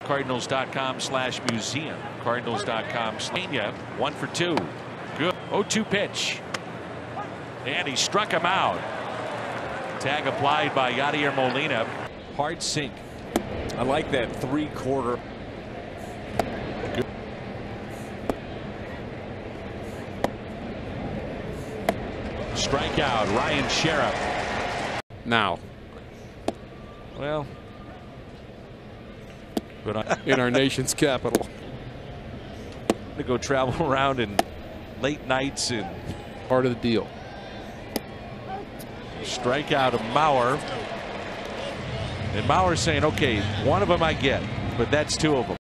Cardinals.com/museum. Cardinals.com. 1 for 2. Good. 0-2 pitch. And he struck him out. Tag applied by Yadier Molina. Hard sink. I like that 3/4. Good. Strikeout, Ryan Sherriff. Now, Well, but in our nation's capital. to go travel around in late nights and Part of the deal. strikeout of Mauer. And Mauer's saying, okay, one of them I get, but that's 2 of them.